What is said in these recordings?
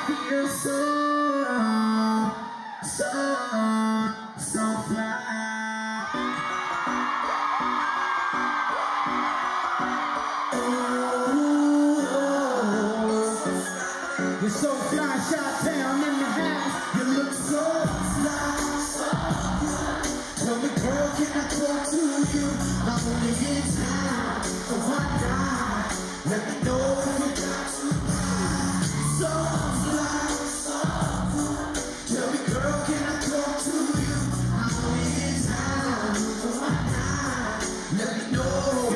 feel so fly. You're so fly, shot down in the house. You look so fly. Tell me, girl, can I talk to you? I'm only in town for one night. Let me know if you got to ride. So fly. Tell me, girl, can I talk to you? I'm only in town for one night. Let me know.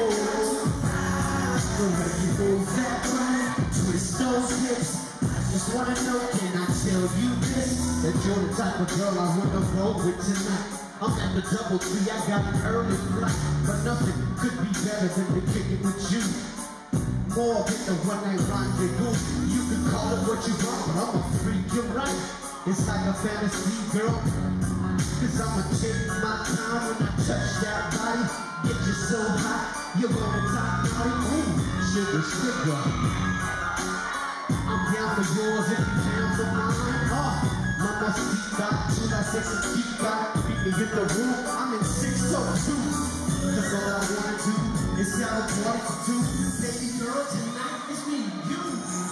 The way you move that body, twist those hips. Just wanna know, can I tell you this? That you're the type of girl I wanna roll with tonight. I'm at the DoubleTree, I got an early flight, but nothing could be better than to kick it with you. More than the one-night rendezvous. You can call it what you want, but I'm a freak, you're right. It's like a fantasy, girl. Cause I'ma take my time when I touch that body. Get you so hot, you wanna top body. Ooh, sugar, sugar. I'm down for yours if you down for mine. Mamacita, chula, sexy chica. Meet me in the room, I'm in 602. Cause all I wanna do is have a party for two. Baby girl, tonight it's me and you.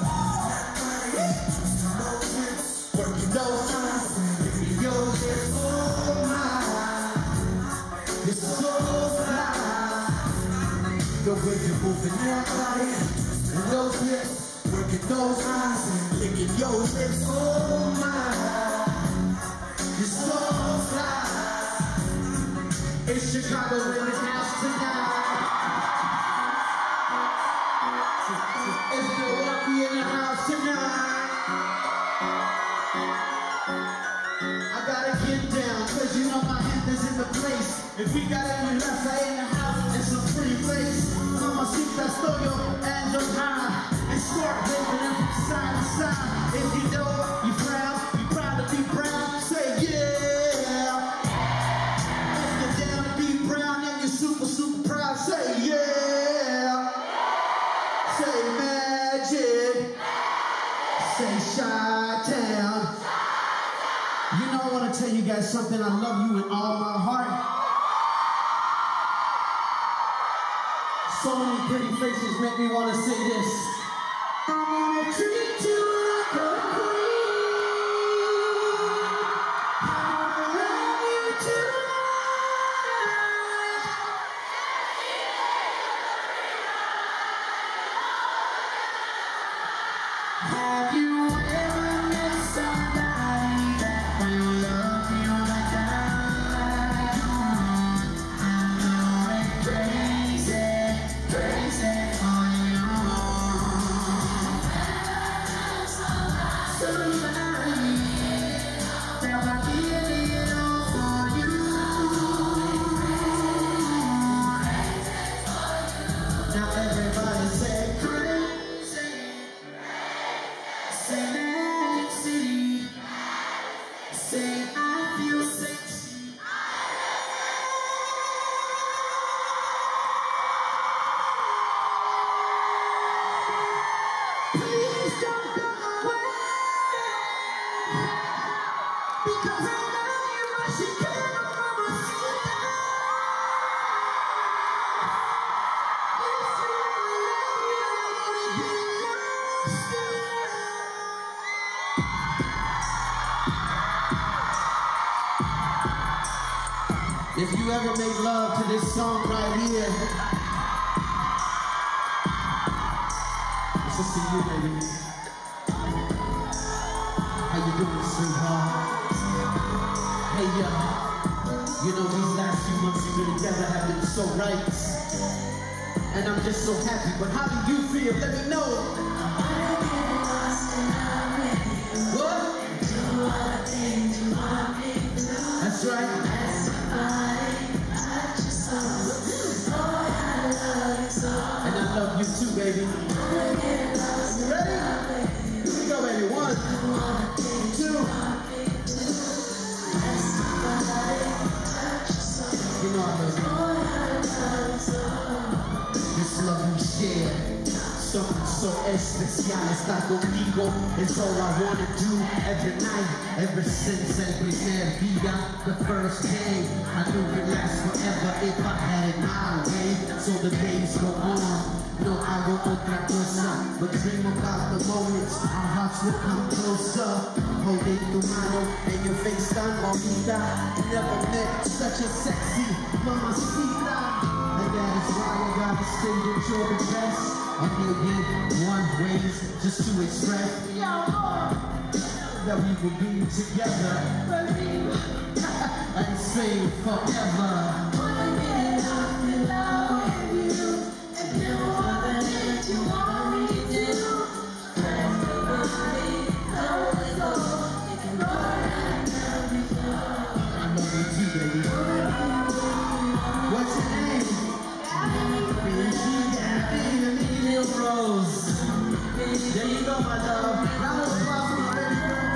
Working those times, baby, yours is all mine. It's so fly. The way you're moving that body and those hips. Working those eyes and licking your lips, oh my. You're so fly. It's Chicago in the house tonight. It's Milwaukee in the house tonight. I gotta get down, cause you know my hand is in the place. If we got any left, I in the house and some pretty face. Mamacita, throw your hands up high. Start waving them from side to side. If you know you proud to be proud, say yeah. If you're down to be proud and you're super, super proud, say yeah. Say magic. Say Chi-Town. You know I want to tell you guys something. I love you with all my heart. So many pretty faces make me want to say this. I wanna treat you like a queen. I wanna love you tonight. Have you ever met somebody that will love you like I do? I'm going crazy, crazy for you. Now everybody say crazy, say sexy, say I feel sexy. Please don't go away, because I love you much you can, Mamacita. If you ever made love to this song right here, this is for you, baby. How you doing, sweetheart? Hey, you know these last few months we've been together have been so right, and I'm just so happy. But how do you feel? Let me know. What? That's right. And I love you too, baby. You ready? Here we go, baby. 1, 2. You know I love you. This love we share. something so especial. Estar contigo is all I wanna do every night. Ever since el primer día, the first day, I knew it last forever if I had it my way. So the days go on. No hago otra cosa but dream about the moments our hearts will come closer. Holding tu mano and your face tan bonita. Never met such a sexy mamacita. And that is why I gotta say that you're the best. A million ways just to express that we will be together and stay forever. What's your name? Gabby Rose. There you go, my love. Round of applause for my baby girl,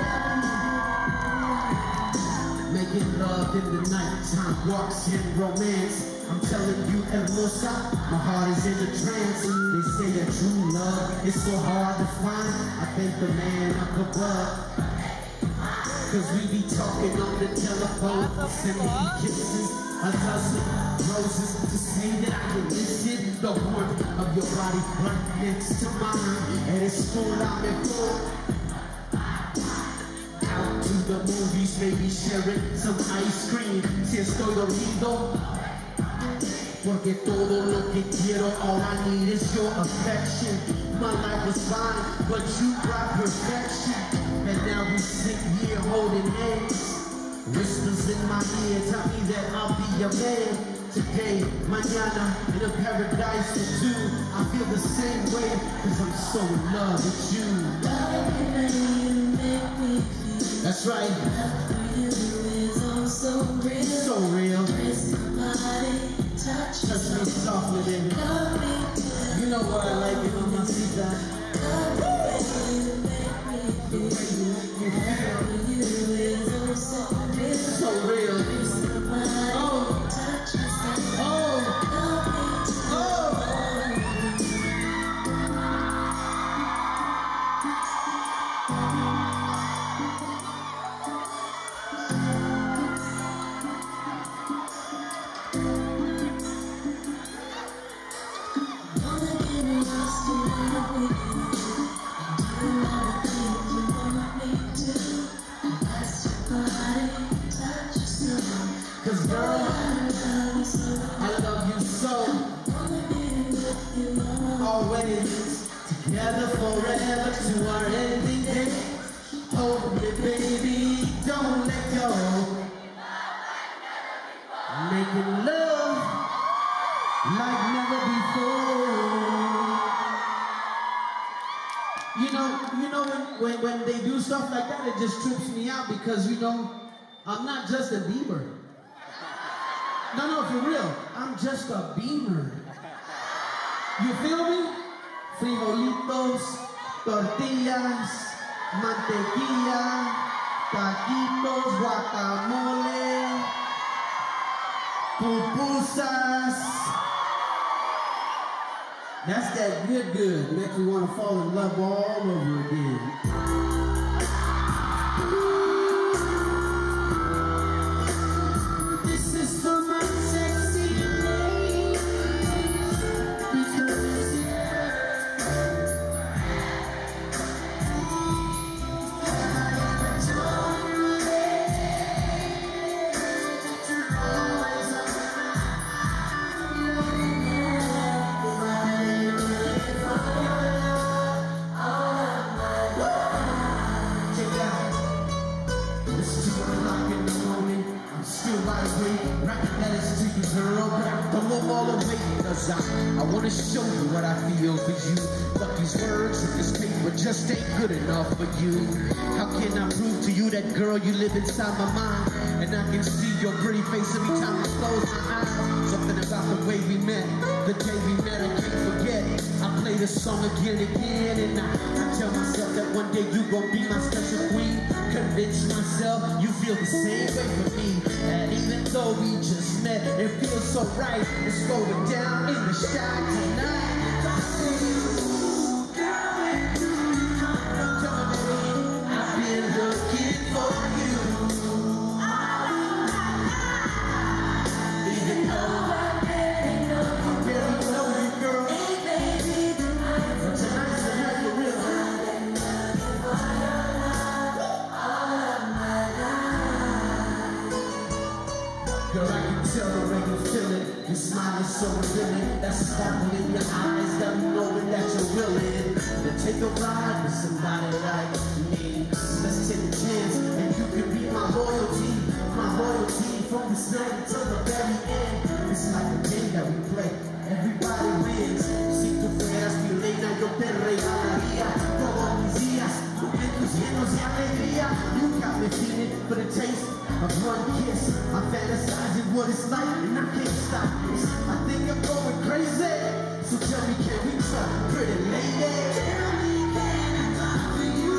Gabby. Making love in the night, time walks in romance. I'm telling you, hermosa, my heart is in a trance. They say that true love is so hard to find. I thank the man up above. Cause we be talking on the telephone, sending me kisses, a dozen roses to say that I can listen. The warmth of your body right next to mine, and it's full out and full. Out to the movies, maybe sharing some ice cream. Si estoy dormido, porque todo lo que quiero, all I need is your affection. My life was fine, but you brought perfection. And now we sit here holding hands. Whispers in my ear tell me that I'll be your man. Today, mañana, in a paradise for two. I feel the same way, cause I'm so in love with you. You make me feel. That's right. Love for you is oh so real. So real. Kiss my body, touch me softly, baby. Love me good. You know what I like it, mamacita. Love me, baby, you make me feel. The way you feel. You is oh so real. So real. Kiss my body, touch me softly. Oh. Love me too. Oh. Cause girl, I love you so. Always together forever to our ending day. Hold me, baby, don't let go. Making love like never before. You know when they do stuff like that, it just trips me out because I'm not just a Bieber. No, for real. I'm just a Beamer. You feel me? Frijolitos, tortillas, mantequilla, taquitos, guacamole, pupusas. That's that good. Makes me want to fall in love all over again. Rapping letters to you, girl, don't move all the way, cause I wanna show you what I feel for you. But these words and this paper just ain't good enough for you. How can I prove to you that, girl, you live inside my mind? And I can see your pretty face every time I close my eyes. Something about the way we met, the day we met, I can't forget. I play the song again and again, and I tell myself that one day you gon' be my special queen. Convince myself you feel the same way for me. And even though we just met, it feels so right. It's going down in the shot tonight. Girl, I can tell the way you feel it. Your smile is so revealing. That's a sparkle in your eyes, got me knowing that you're willing to take a ride with somebody like me. Let's take a chance, and you can be my loyalty from the start to the very end. It's like a game that we play, everybody wins. Si tú fueras mi reina, yo te regalaría todos mis días, momentos llenos de alegría. You got me feeling for the taste of one kiss. I'm fantasizing what it's like, and I can't stop this. I think I'm going crazy. So tell me, can we try, pretty lady? Tell me, can I talk to you?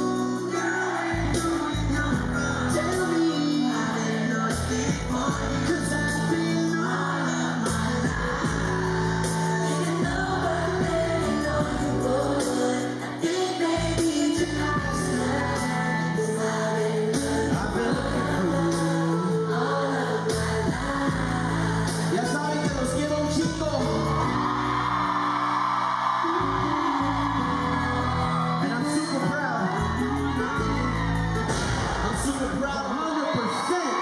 Tell me, I didn't know it's for you. 'Cause I've been all of my life. Didn't know, but then you know you would. I think maybe tonight's the night. 'Cause I've been looking for you all of my life. Ya saben que los quiero un chico. And I'm super proud. I'm super proud, 100%.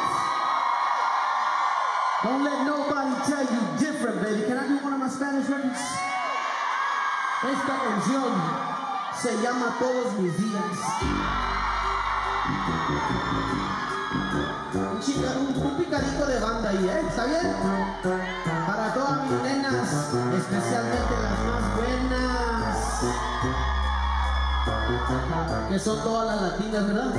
Don't let nobody tell you different, baby. Can I do one of my Spanish records? Esta canción se llama Todos Mis Días. Un picadito de banda ahí, ¿eh? ¿Está bien? Para todas mis nenas, especialmente las más buenas, que son todas las latinas, ¿verdad?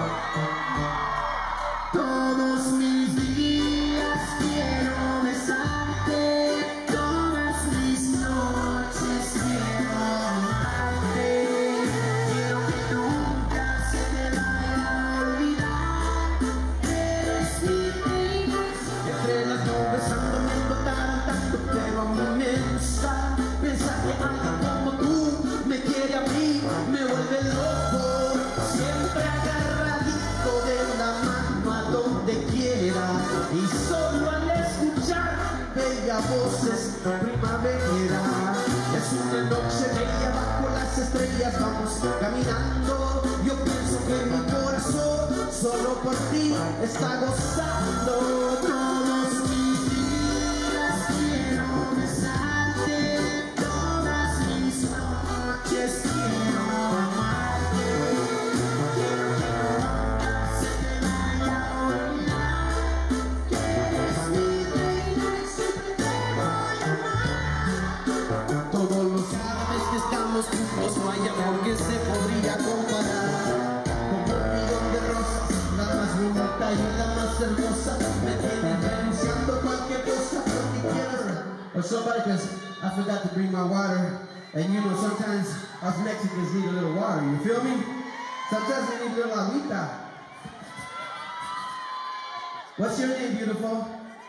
Todos mis días quiero besarte, todas mis noches quiero amarte, quiero que nunca se te vaya a olvidar, eres mi reina. Entre las nubes ando viendo tanto, pero a mí me gusta pensar que alguien como tú me quiere a mí, me vuelve loco, siempre agarradito de la mano a donde quiera, y solo al escuchar bellas voces primavera. Es una noche bella bajo las estrellas, vamos caminando, yo pienso que mi corazón solo por ti está gozando. Todos mis días quiero besarte, todas mis noches quiero amarte, quiero que nunca se te vaya a olvidar, que eres mi reina y siempre te voy a amar. Todos los árabes que estamos juntos, no hay amor que se podría comparar. Como un millón de rosas, la más bonita y la más hermosa, me tienes denunciando cualquier cosa porque quiero. Or somebody, because I forgot to bring my water, and you know sometimes us Mexicans need a little water, you feel me? Sometimes we need a little agüita. What's your name, beautiful?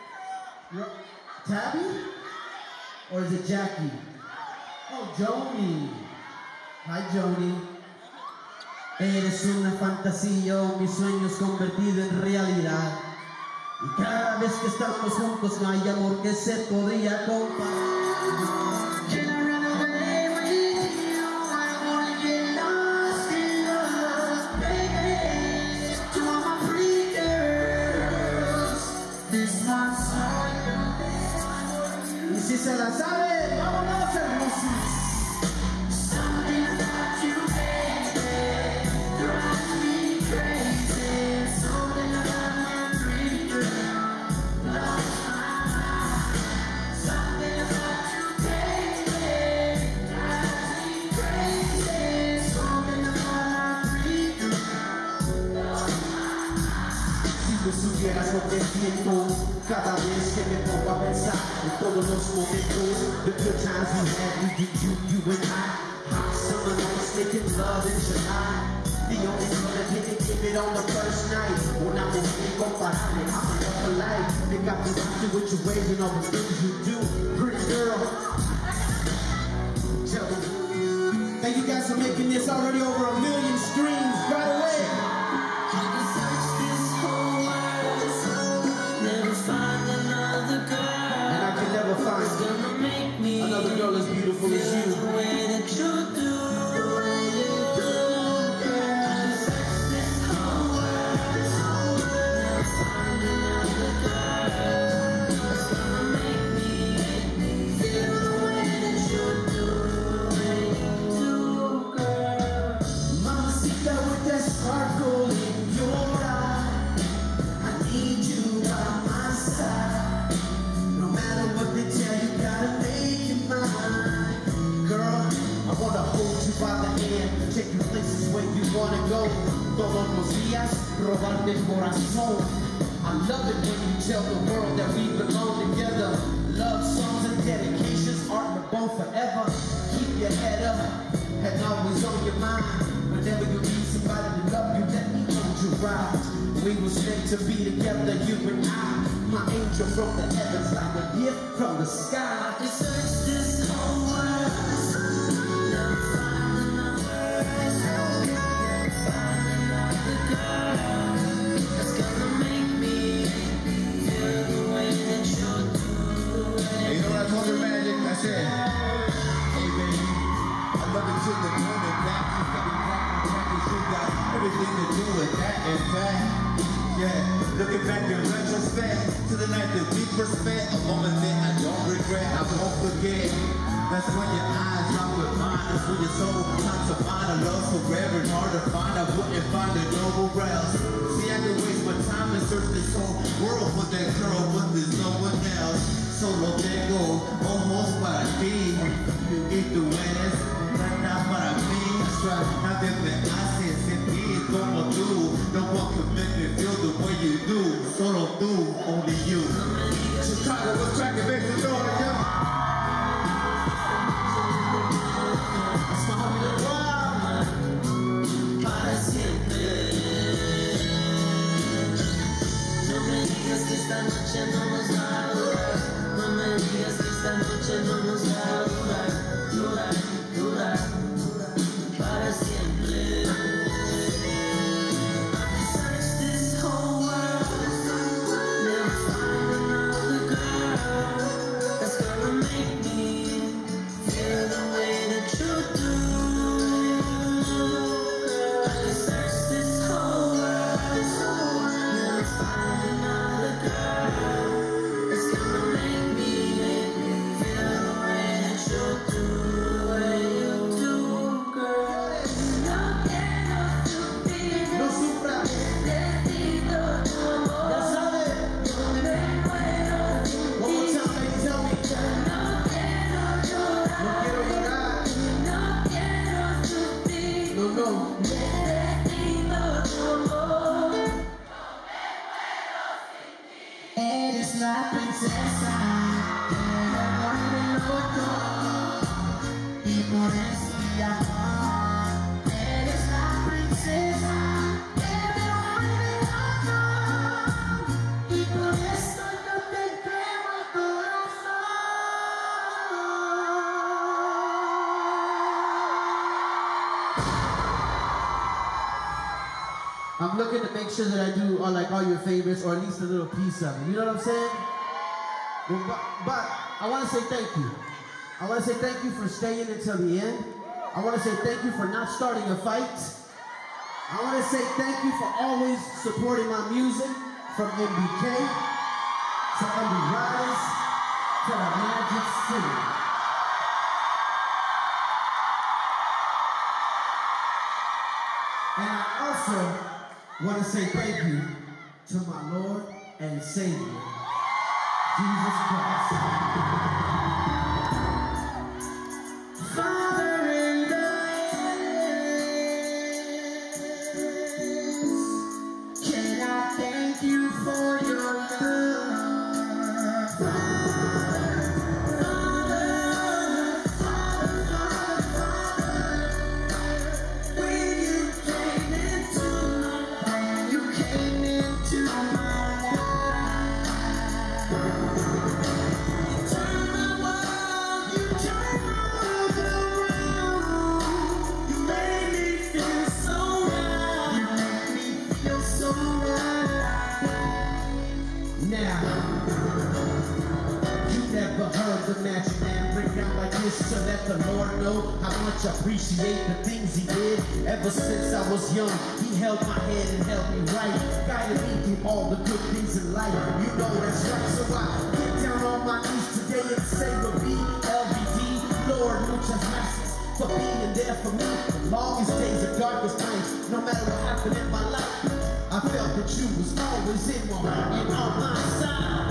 Tabby? Or is it Jackie? Oh, Joni. Hi, Joni. Eres una fantasía, mis sueños convertido en realidad. Y cada vez que estamos juntos no hay amor que se podría comparar. Can I run away with you? I wanna get lost in love, baby. To all my free girls, this one's for you. Y si se la sabe, vámonos, hermosos. Something about you, baby, drives me crazy. Something about my pretty girl blows my mind. Something about you, baby, drives me crazy. Something about my pretty girl blows my mind. Si tú supieras lo que siento cada vez que me pongo a pensar en todos los momentos, the good times we had, we did you and I. Hot summer nights making love in July. The only girl that didn't give it on the first night. Una mujer incomparable, I'm in love for life. They got me rocking with your ways and all the things you do. Pretty girl, tell me. Thank you guys for making this already over 1 million streams right away. I can search this whole world, never find another girl. And I can never find Gonna make me another girl as beautiful as feel you. the way that you do. I can search this whole world, never find another girl. robarte el corazón. I love it when you tell the world that we belong together. Love songs and dedications aren't born forever. Keep your head up and always on your mind. Whenever you need somebody to love you, let me hold you right. We was meant to be together, you and I. My angel from the heavens, like a gift from the sky. I could search this whole world, never find another words, never find another girl that's gonna make me feel the way that you're doing. Hey, you know what I told her, Magic? I said, hey baby, I love you to the moon and back. You got me rock my records, you got everything to do with that. In fact, yeah, looking back in retrospect to the night that we first met, a moment that I don't regret, I won't forget. That's when your eyes lock with mine, that's when your soul comes to find a love so rare and hard to find. I wouldn't find it nowhere else. See, I could waste my time and search this whole world for that girl, but there's no one else. Solo tengo ojos para ti, y tú eres nada para mí. Nadie me hace sentir como tú. No one can make me feel the way you do. Solo tú, only you. Chicago, what's cracking, make some noise, yeah. That's my homie Lil Rob. Para siempre. No me digas que esta noche no nos va a durar. No me digas que esta noche no nos va a durar. Durar, durar, durar. Para siempre. I can search this whole world, never find another girl that's gonna make me feel the way that you do. I can search this whole world, never find another girl that's gonna make me feel the way that you do. No sufra. Ya sabe. One more time, baby, tell me. No quiero llorar. No, no. Eres la princesa que me vuelve loco y por eso te amo. Eres la princesa que me vuelve loco y por eso yo te quemo el corazón. I'm looking to make sure that I do all your favorites, or at least a little piece of it. You know what I'm saying? But I want to say thank you. I want to say thank you for staying until the end. I want to say thank you for not starting a fight. I want to say thank you for always supporting my music, from MBK to Andy Rise to the Magic City. And I also want to say thank you to my Lord and Savior, Jesus Christ. Father in the heavens, can I thank you for your love? The Magic Man break down like this to let the Lord know how much I appreciate the things he did. Ever since I was young, he held my head and held me right, guided me through all the good things in life. You know that's right, so I get down on my knees today and say with me, LVD, Lord, muchas gracias for being there for me. Longest days and darkest nights, no matter what happened in my life, I felt that you was always in my heart and on my side.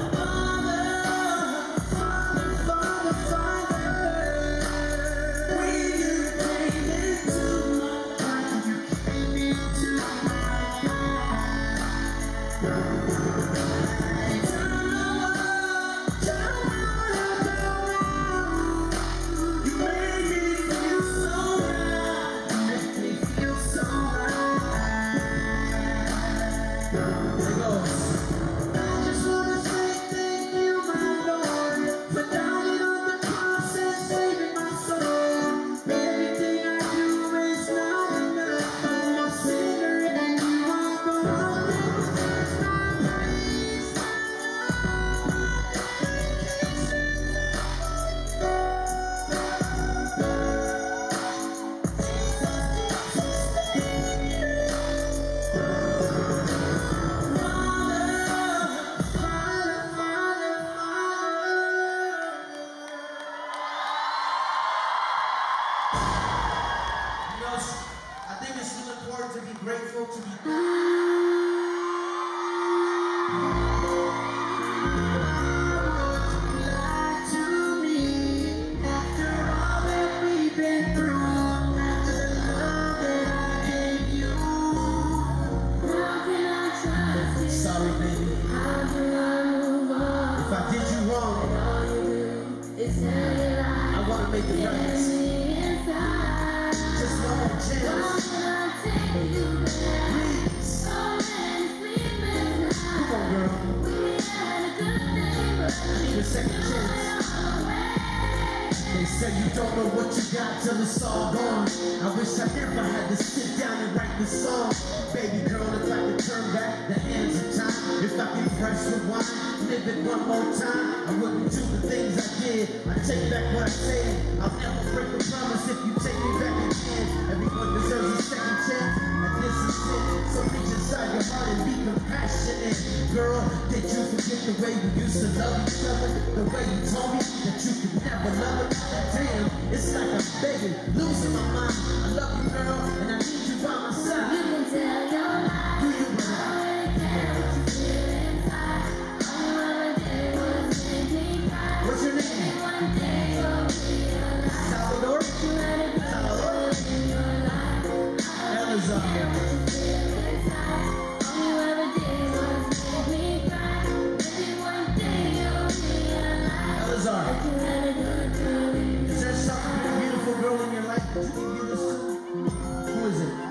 second chance. They say you don't know what you got till it's all gone. I wish I never had to sit down and write this song. Baby girl, if I could turn back the hands of time, if I could press rewind, live it one more time, I wouldn't do the things I did. I take back what I said. I'll never break a promise if you take me back again. Everyone deserves a second chance, and this is it. So reach inside your heart and be compassionate. Girl, did you forget the way we used to love each other? The way you told me that you could never love it? Damn, it's like I'm begging, losing my mind. I love you, girl, and I need you by my side. You can tell your lies. Do you I already care what you feel inside. All you ever did was make me cry. What's your name? Maybe one day you'll realize Salvador? you let it go in your life. I already care what you feel inside. All you ever did was make me cry. Maybe one day you'll realize Elazar, that you let it go in your is there some beautiful girl in your life that you can give this to? Who is it?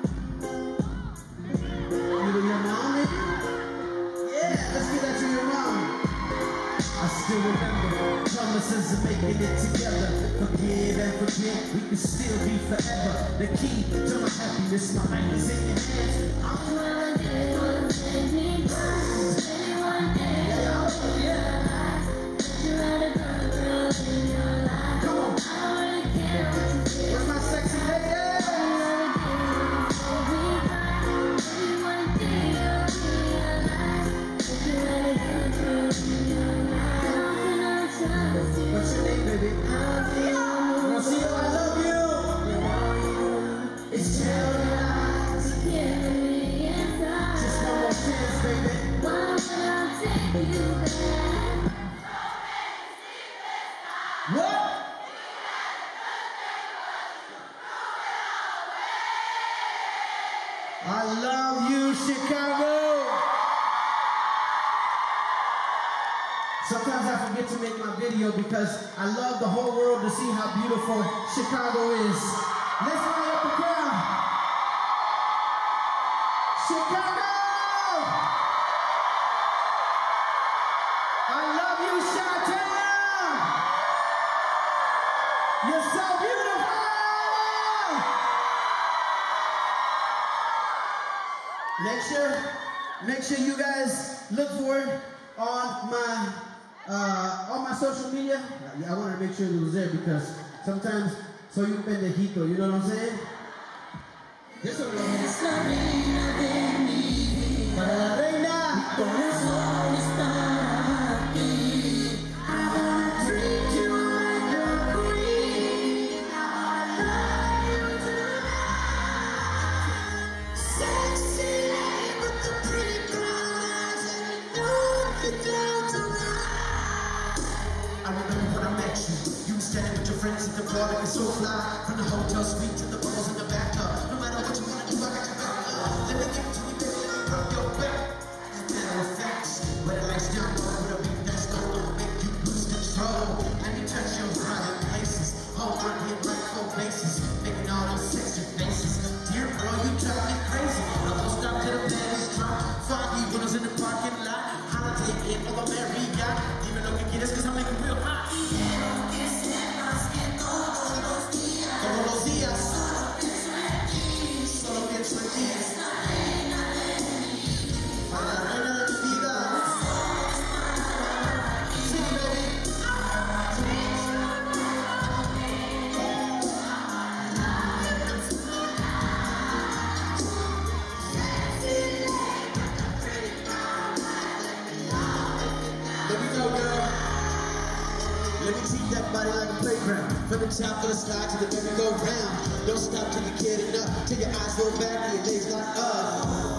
Either your mom, maybe? Yeah, let's give that to your mom. I still remember promises of making it together. Forgive and forget, we can still be forever. The key to my happiness, my life is in your hands. All you ever did was make me cry. Maybe one day you'll realize that you let a girl in your life. Come on. I don't really care what you feel. Where's my sexy lady? All you ever did was make me cry. Maybe one day you'll realize that you let a girl in your life. How can I trust you? What's your name, baby? Rocio, I love you. It's Jerry Eyes. Killing me inside. Just one more chance, baby. Why would I take you back? What? I love you, Chicago. Sometimes I forget to make my video because I love the whole world to see how beautiful Chicago is. Let's light up the crowd. Chicago! I love you, Chi-Town! You're so beautiful! Make sure you guys look for it on my social media. I wanted to make sure it was there because sometimes soy un pendejito, you know what I'm saying? This one Es la reina de mi vida. para la reina. Por eso está aquí. I wanna treat you like a queen. I wanna love you tonight. Sexy lady with the pretty brown eyes, and you know you're down tonight. I remember when I met you. You were standing with your friends at the bar looking so fly. From the hotel suite to the bubbles in the bathtub. No matter what you wanna do, I got your back. Let me give it to you, baby. Let me rub your back. As a matter of fact, when the lights down low, with a big that's gonna make you lose control. Let me touch your private places. Hold on, hit right for bases. Making all those sexy faces. Dear girl, you drive me crazy. I won't stop till the band is drunk. Foggy windows in the parking lot. Holiday in of a Marriott. Even though we get this, cause I'm making real hot. Todos los días. Solo pienso en ti. Para la reina de mi vida. Sí, baby. There we go, girl. Let me treat that body like a playground. From the top of the slide to the merry-go-round. Don't stop till you get enough. Till your eyes roll back and your legs lock up.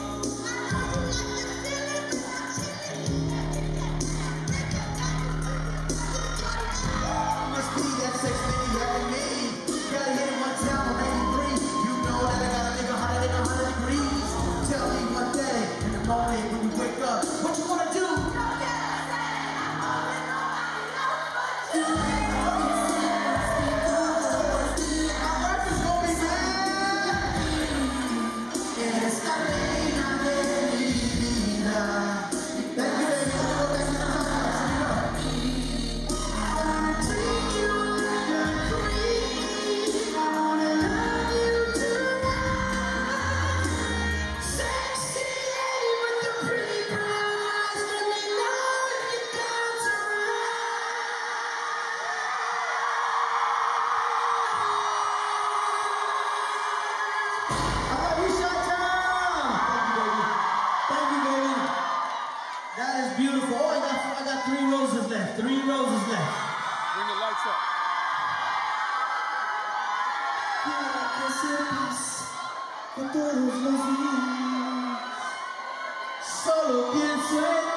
Must be that sex baby having me. Gotta hit it one time or maybe three. You know that I gotta make 100 degrees. Tell me one day in the morning when you wake up, what you wanna do? It's beautiful. Oh, I got 3 roses left. 3 roses left. Bring the lights up. Que sepas que todos los días solo pienso en